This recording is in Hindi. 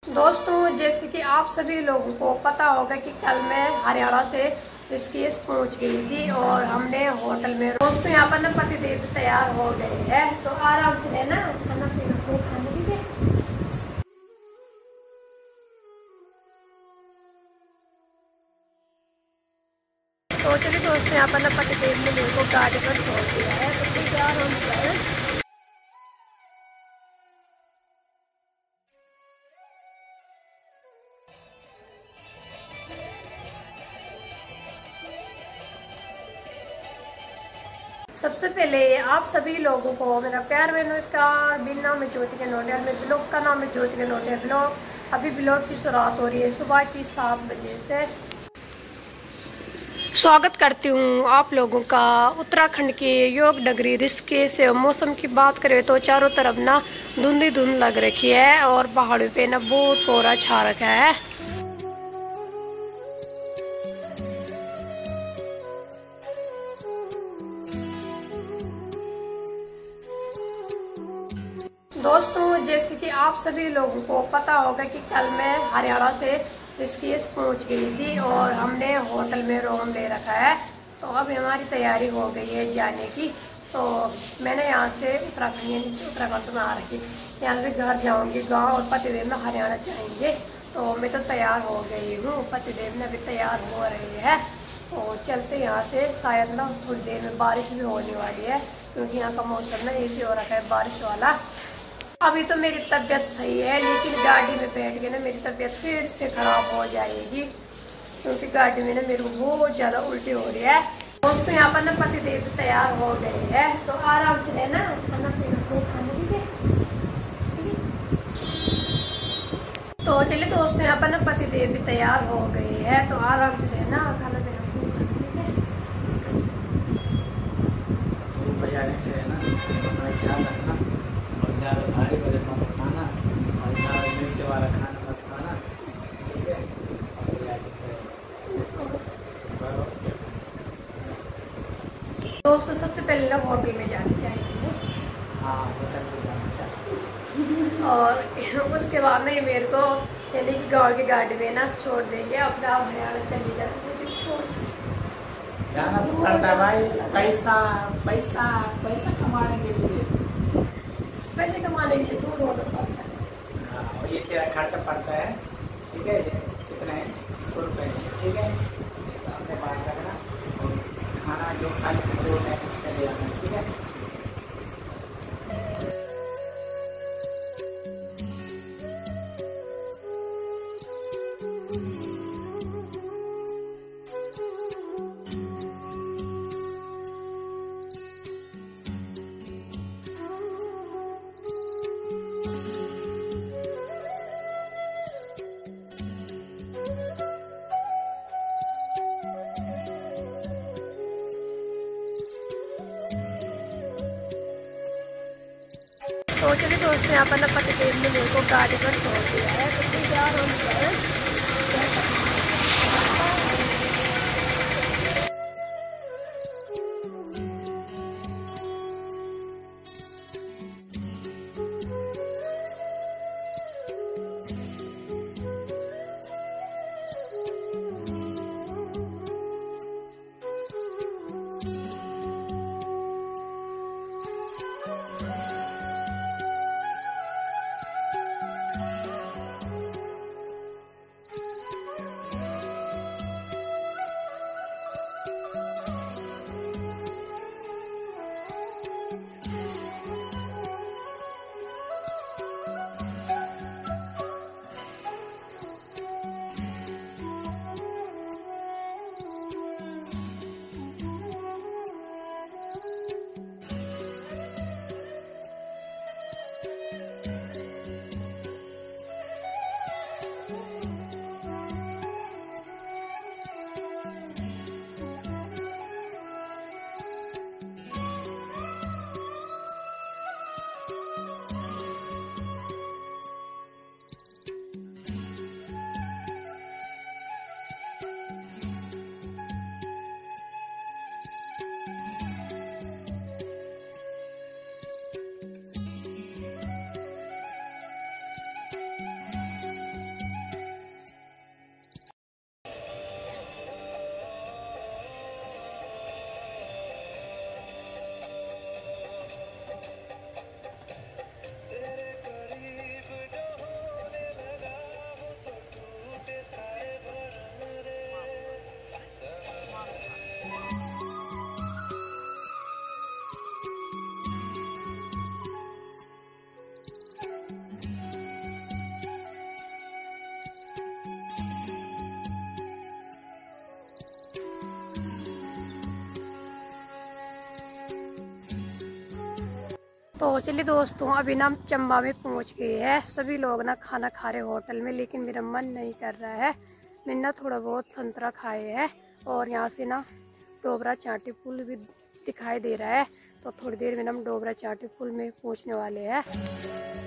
दोस्तों, जैसे कि आप सभी लोगों को पता होगा कि कल मैं हरियाणा से ऋषिकेश पहुंच गई थी और हमने होटल में दोस्तों यहाँ पर ना पतिदेव तैयार हो गए हैं। तो आराम से लेना खाना पीना खूब खाने दीजिए। तो चलिए दोस्तों, यहाँ पर ना पतिदेव ने मेरे को गाड़ी पर छोड़ दिया है। तो ठीक है, आराम से सबसे पहले आप सभी लोगों को मेरा प्यार में नमस्कार। मेरा नाम है ज्योति के नोटियाल, मेरे ब्लॉग का नाम है ज्योति के नोटियाल ब्लॉग। अभी ब्लॉग की शुरुआत हो रही है सुबह की 7 बजे से। स्वागत करती हूँ आप लोगों का उत्तराखंड के योग नगरी ऋषिकेश से। मौसम की बात करें तो चारों तरफ ना धुंध ही धुंध लग रखी है और पहाड़ों पे ना बहुत कोहरा छा रखा है। दोस्तों, जैसे कि आप सभी लोगों को पता होगा कि कल मैं हरियाणा से ऋषिकेश पहुंच गई थी और हमने होटल में रूम ले रखा है। तो अब हमारी तैयारी हो गई है जाने की। तो मैंने यहाँ से उत्तराखंड में आ रखी, यहाँ से घर जाऊंगी गांव और पतिदेव में हरियाणा जाएंगे। तो मैं तो तैयार हो गई हूँ, पतिदेव ने भी तैयार हो रही है। तो चलते यहाँ से, शायद ना थोड़ी देर में बारिश भी होने वाली है क्योंकि यहाँ का मौसम ना ऐसे हो रखा है बारिश वाला। अभी तो मेरी तबीयत सही है, लेकिन गाड़ी में बैठ के ना मेरी तबीयत फिर से खराब हो जाएगी क्योंकि गाड़ी में ना मेरे को बहुत ज़्यादा उल्टी हो रही है। दोस्तों, यहाँ पर ना पतिदेव तैयार हो गए हैं। तो आराम से लेना खाना पीना खूब खाने दीजिए। तो चलिए दोस्तों, यहाँ पर ना पतिदेव भी तैयार हो गए हैं। तो आराम से लेना खाना पीना खूब खाने दीजिए। ख्याल रखना और ज़्यादा भारी वजन मत खाना और ज़्यादा मिर्च वाला खाना मत खाना, ठीक है। दोस्तों, सबसे पहले ना होटल में जाना चाहिए। हाँ, होटल में जाना चाहिए और उसके बाद ना ये मेरे को यानी कि गाँव की गाड़ी में ना छोड़ देंगे। अब गाँव हरियाणा चली जाती मुझे छोड़ जाना तो पड़ता है भाई। पैसा पैसा पैसा कमाने के लिए, पैसे कमाने के लिए दूर होना पड़ता है। हाँ, और ये क्या खर्चा पड़ता है, ठीक है। कितने 100 रुपये, ठीक है। इसको अपने पास रखना और खाना जो खाने वो टाइम से ले आना, ठीक है। तो चलिए दोस्तों, यहाँ पर ना पतिदेव ने मेरे को गाड़ी पर छोड़ दिया है। तो ठीक है, आराम से तो चलिए दोस्तों, अभी ना हम चंबा में पहुंच गए हैं। सभी लोग ना खाना खा रहे होटल में, लेकिन मेरा मन नहीं कर रहा है। मैंने ना थोड़ा बहुत संतरा खाए हैं और यहाँ से ना डोबरा चाटी पुल भी दिखाई दे रहा है। तो थोड़ी देर में हम डोबरा चाटी पुल में पहुंचने वाले हैं।